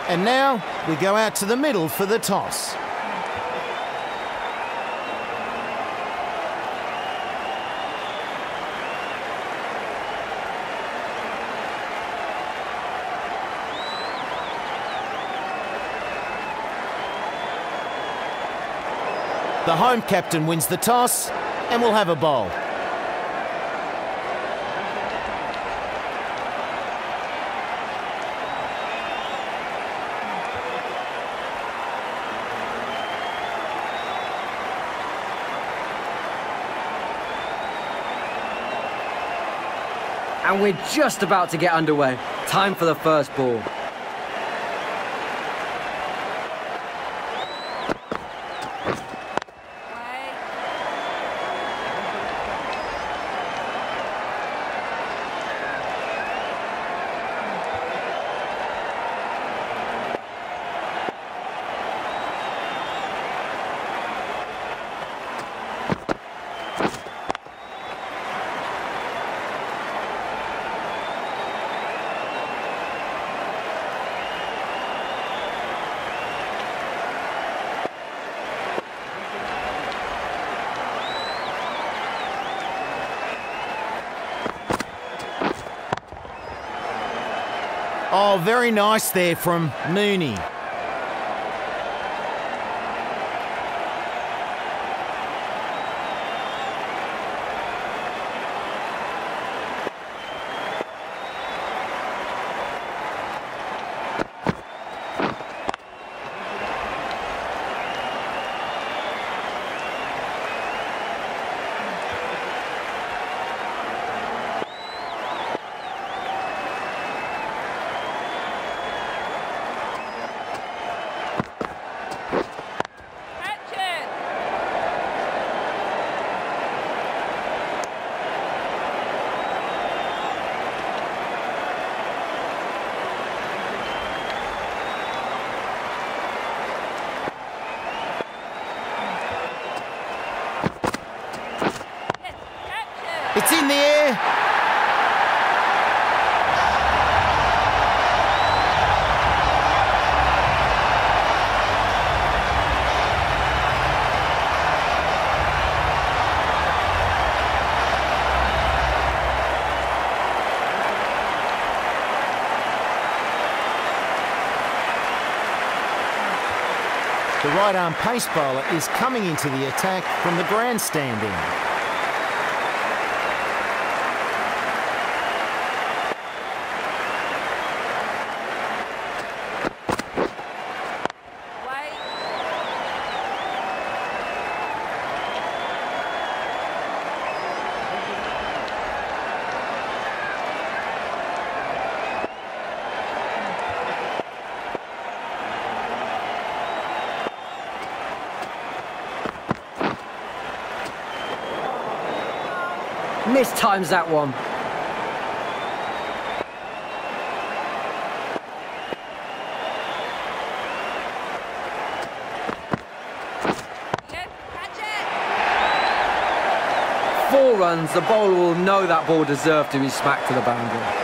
And now we go out to the middle for the toss. The home captain wins the toss and will have a bowl. And we're just about to get underway. Time for the first ball. Oh, very nice there from Mooney. It's in the air. The right-arm pace bowler is coming into the attack from the grandstand end. Mistimes that one. Four runs, the bowler will know that ball deserved to be smacked to the boundary.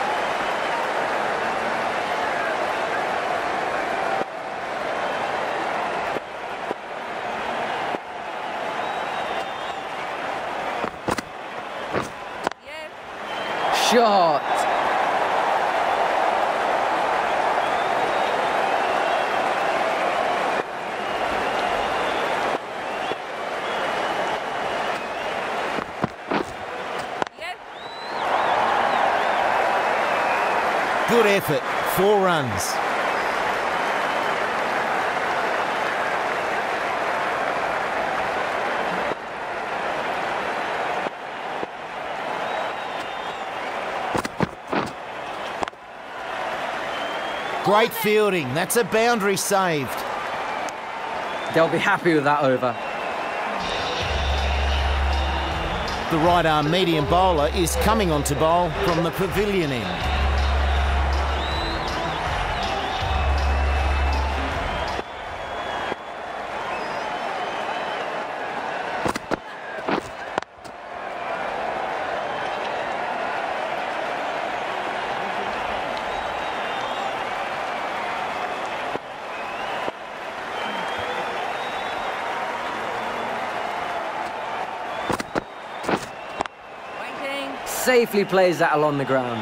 Shot. Good effort, 4 runs. Great fielding, that's a boundary saved. They'll be happy with that over. The right-arm medium bowler is coming on to bowl from the pavilion end. safely plays that along the ground.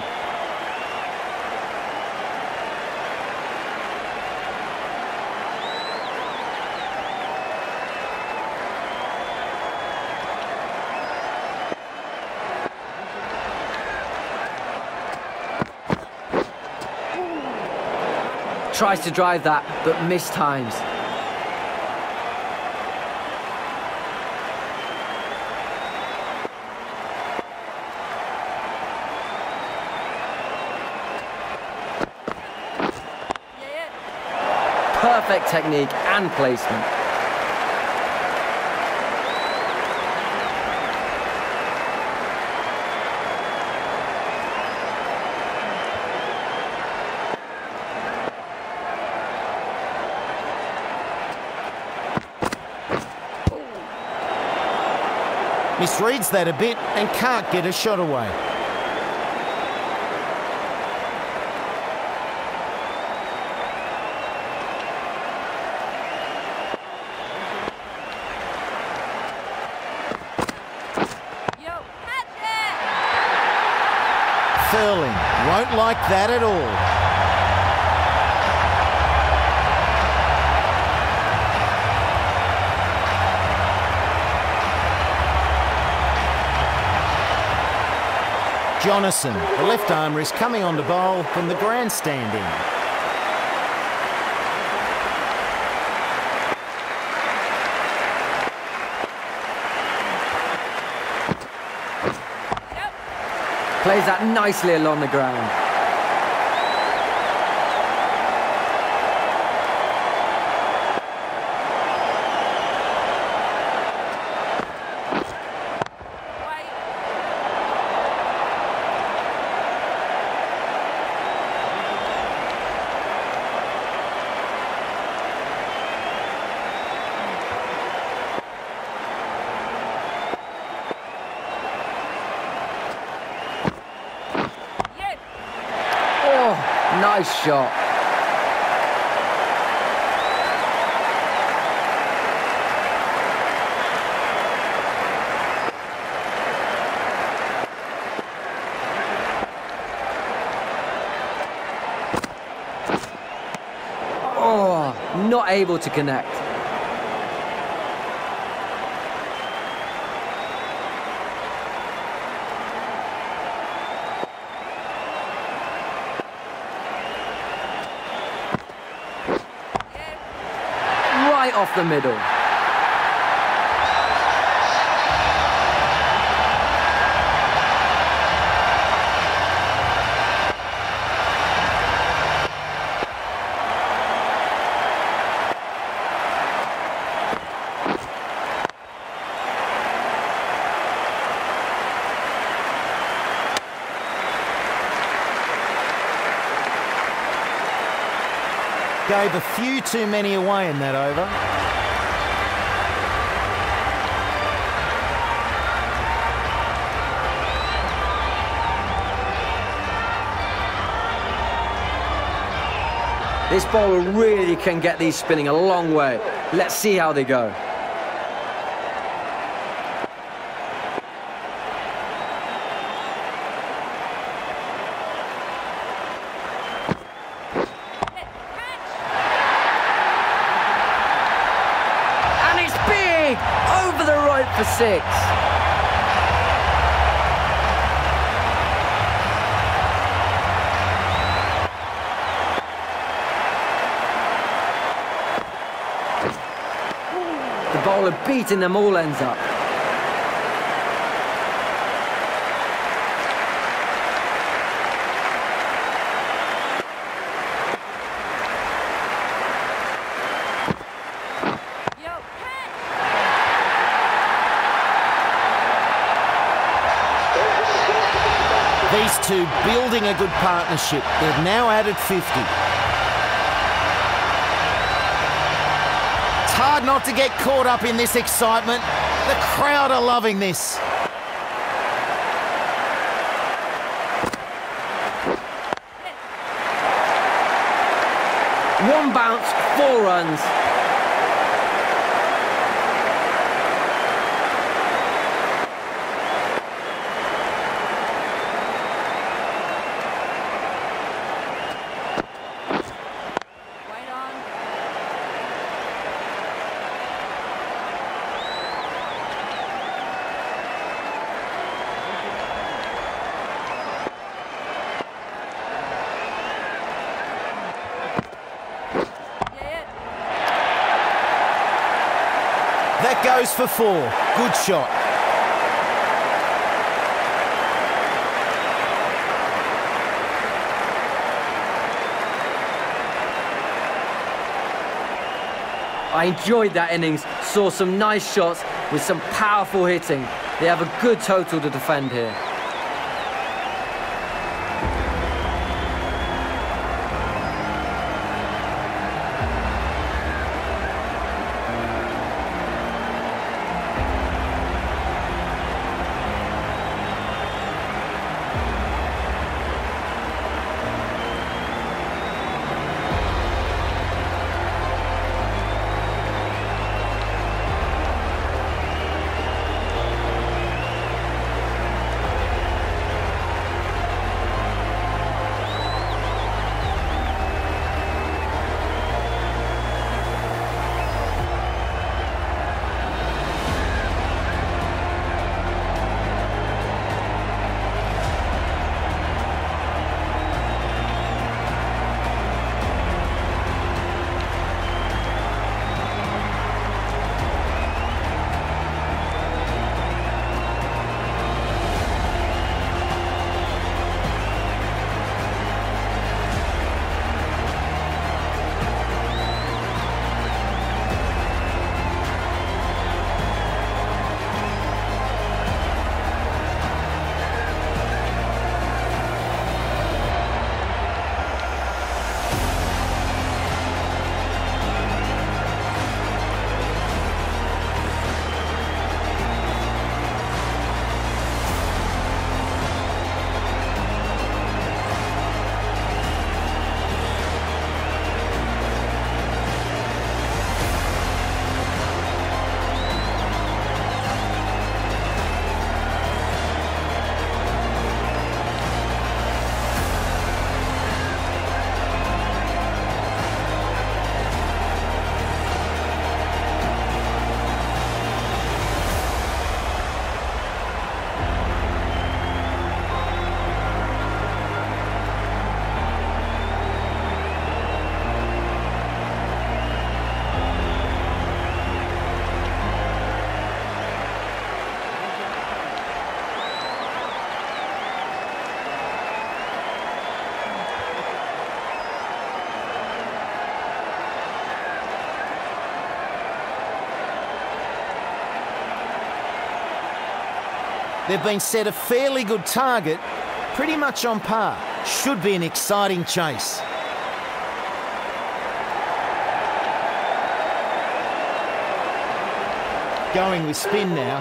Tries to drive that, but missed times. Perfect technique and placement. Misreads that a bit and can't get a shot away. Furling won't like that at all. Jonathan, the left armer, is coming on to bowl from the grandstand end. Plays that nicely along the ground. Nice shot. Oh, not able to connect. Off the middle. Gave a few too many away in that over. This bowler really can get these spinning a long way. Let's see how they go. And it's big! Over the right for 6. Bowler beating them all ends up. These two building a good partnership. They've now added 50. It's hard not to get caught up in this excitement. The crowd are loving this. One bounce, 4 runs. That goes for 4. Good shot. I enjoyed that innings, saw some nice shots with some powerful hitting. They have a good total to defend here. They've been set a fairly good target, pretty much on par. Should be an exciting chase. Going with spin now.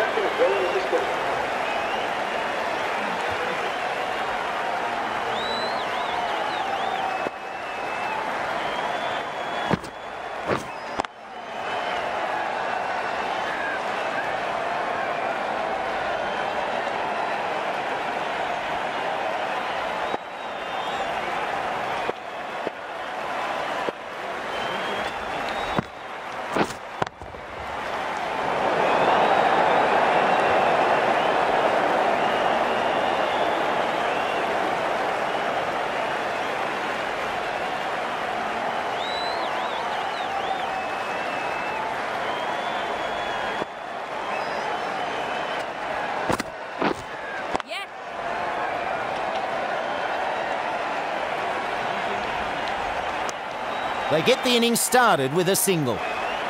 They get the innings started with a single.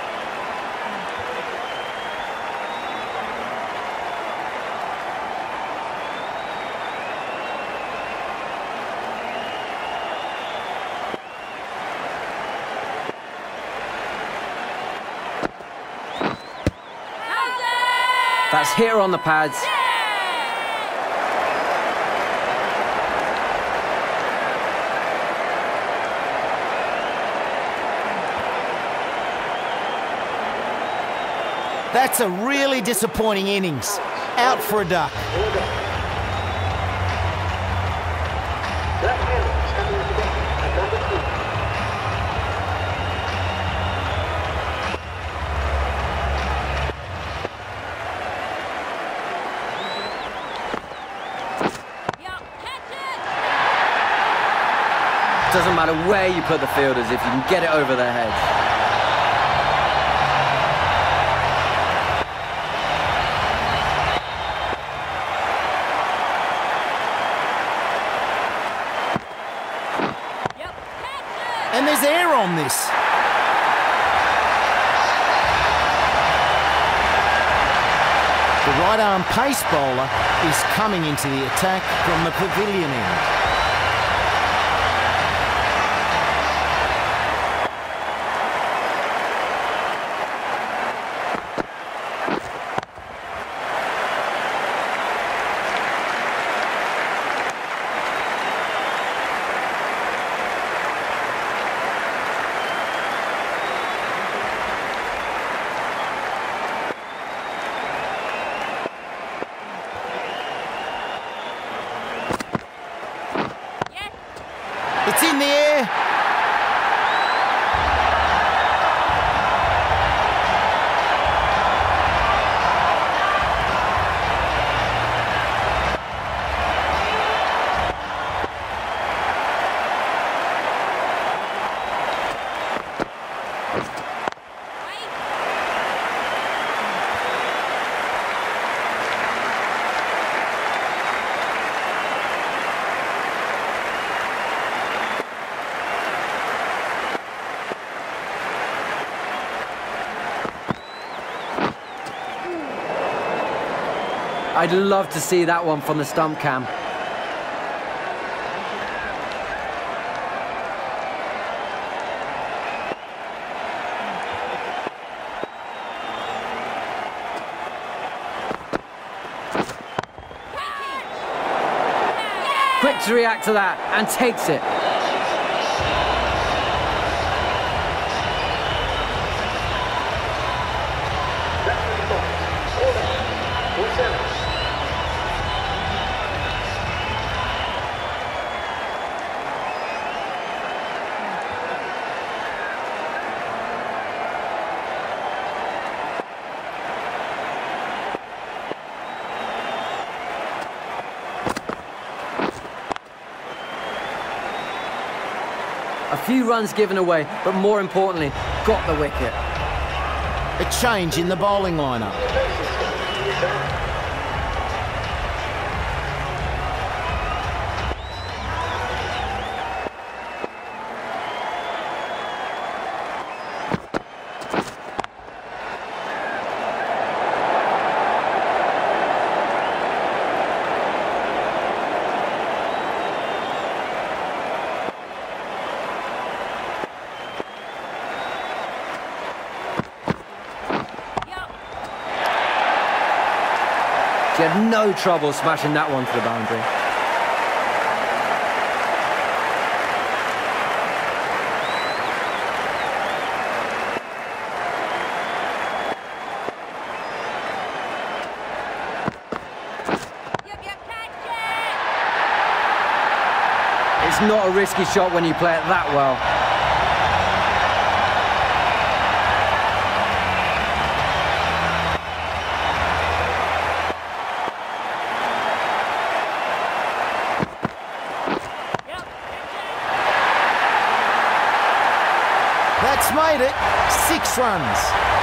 That's hit her on the pads. That's a really disappointing innings. Out for a duck. Doesn't matter where you put the fielders if you can get it over their heads. And there's air on this. The right-arm pace bowler is coming into the attack from the pavilion end. It's in the air. I'd love to see that one from the stump cam. Quick to react to that and takes it. A few runs given away, but more importantly, got the wicket. A change in the bowling lineup. She had no trouble smashing that one to the boundary. It's not a risky shot when you play it that well. That's made it 6 runs.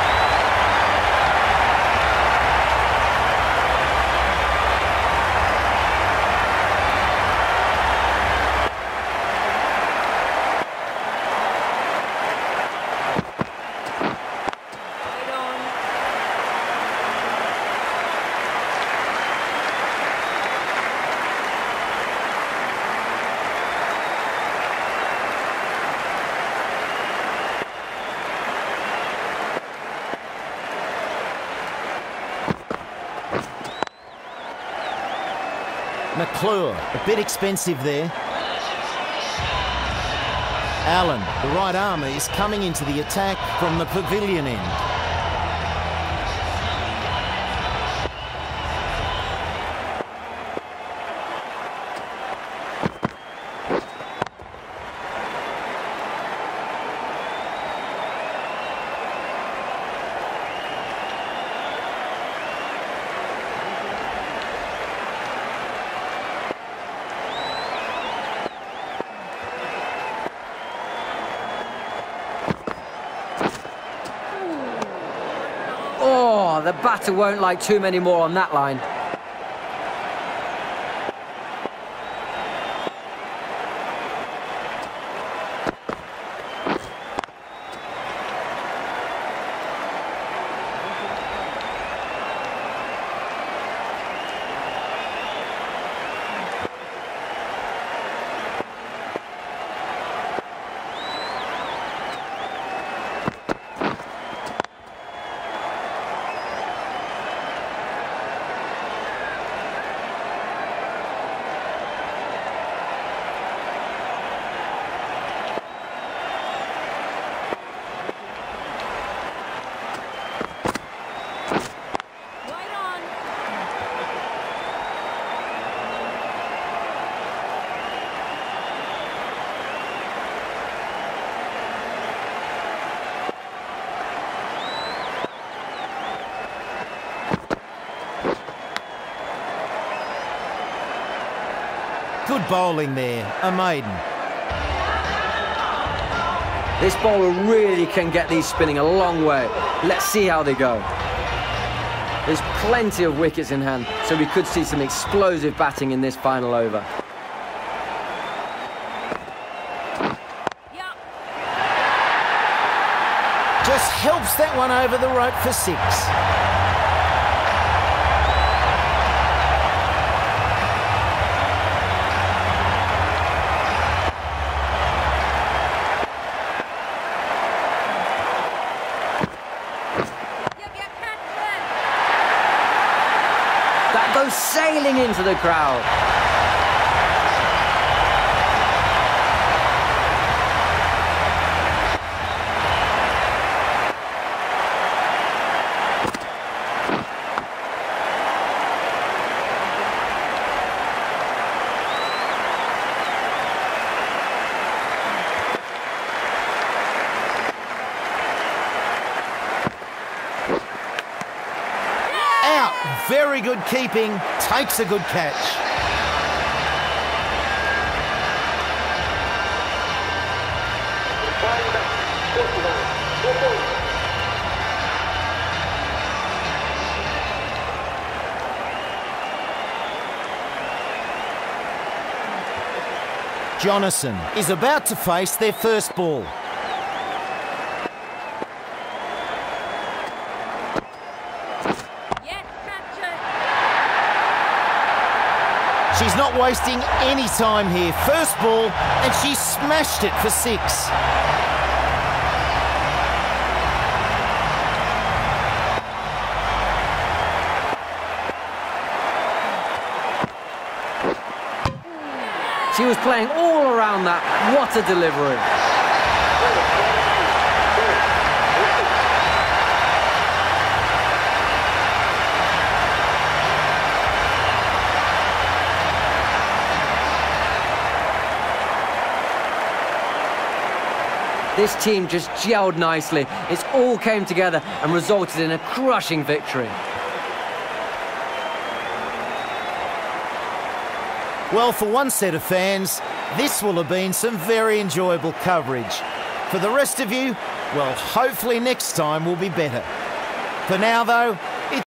McClure, a bit expensive there. Allen, the right armour, is coming into the attack from the pavilion end. Oh, the batter won't like too many more on that line. Good bowling there, a maiden. This bowler really can get these spinning a long way. Let's see how they go. There's plenty of wickets in hand, so we could see some explosive batting in this final over. Just helps that one over the rope for 6. That goes sailing into the crowd. Very good keeping, takes a good catch. Jonathan is about to face their first ball. She's not wasting any time here. First ball, and she smashed it for 6. She was playing all around that. What a delivery. This team just gelled nicely. It all came together and resulted in a crushing victory. Well, for one set of fans, this will have been some very enjoyable coverage. For the rest of you, well, hopefully next time will be better. For now, though,